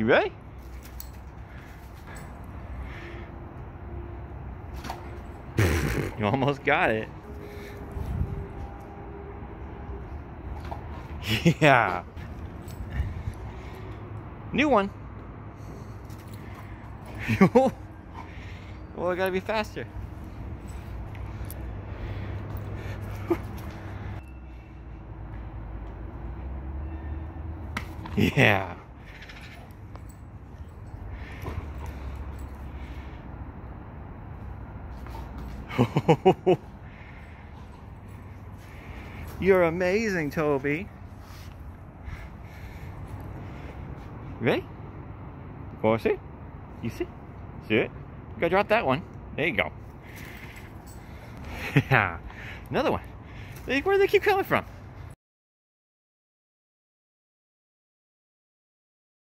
ready? You almost got it. Yeah. New one. Well, I gotta be faster. Yeah. You're amazing, Toby. Ready? Oh, see? You see? See it? You gotta drop that one. There you go. Yeah. Another one. Where do they keep coming from?